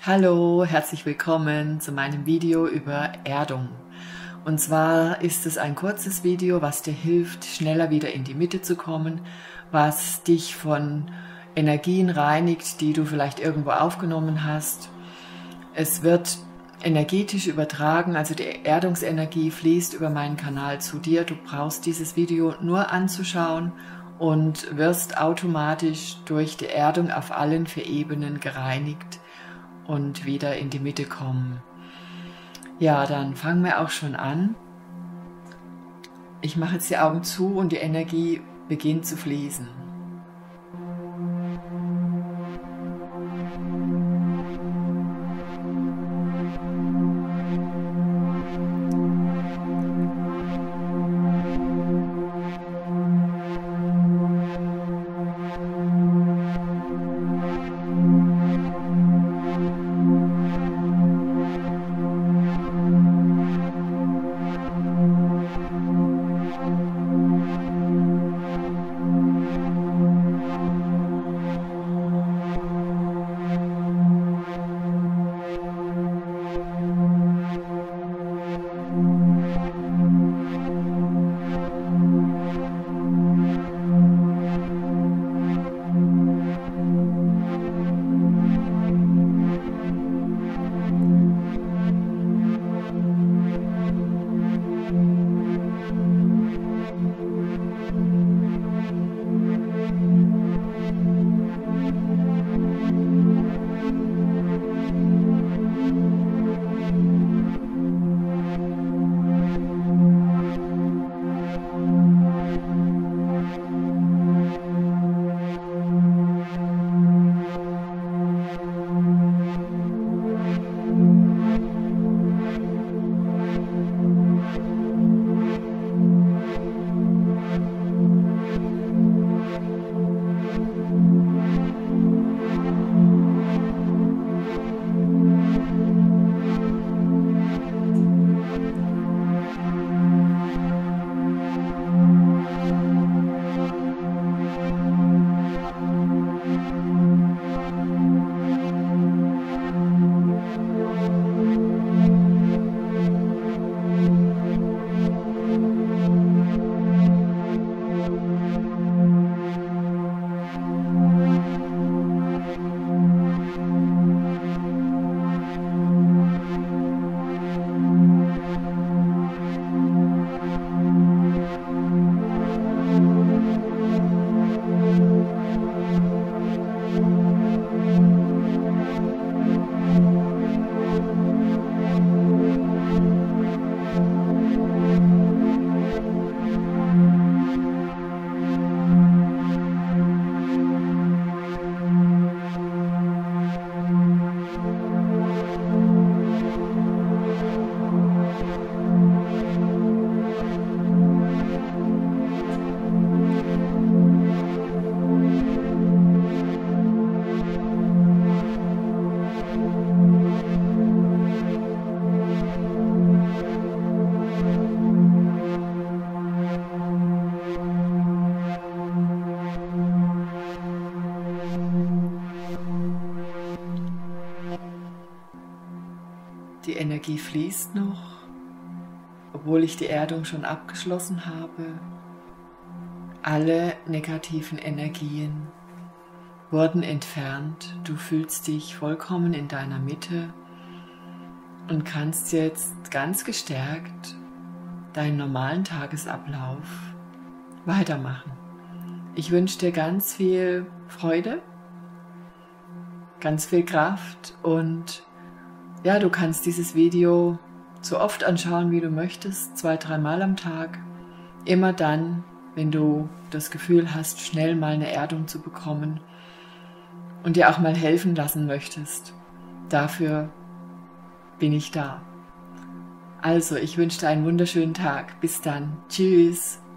Hallo, herzlich willkommen zu meinem Video über Erdung. Und zwar ist es ein kurzes Video, was dir hilft, schneller wieder in die Mitte zu kommen, was dich von Energien reinigt, die du vielleicht irgendwo aufgenommen hast. Es wird energetisch übertragen, also die Erdungsenergie fließt über meinen Kanal zu dir. Du brauchst dieses Video nur anzuschauen und wirst automatisch durch die Erdung auf allen 4 Ebenen gereinigt und wieder in die Mitte kommen. Ja, dann fangen wir auch schon an. Ich mache jetzt die Augen zu und die Energie beginnt zu fließen. Die Energie fließt noch, obwohl ich die Erdung schon abgeschlossen habe. Alle negativen Energien wurden entfernt. Du fühlst dich vollkommen in deiner Mitte und kannst jetzt ganz gestärkt deinen normalen Tagesablauf weitermachen. Ich wünsche dir ganz viel Freude, ganz viel Kraft und ja, du kannst dieses Video so oft anschauen, wie du möchtest, 2-3 Mal am Tag. Immer dann, wenn du das Gefühl hast, schnell mal eine Erdung zu bekommen und dir auch mal helfen lassen möchtest. Dafür bin ich da. Also, ich wünsche dir einen wunderschönen Tag. Bis dann. Tschüss.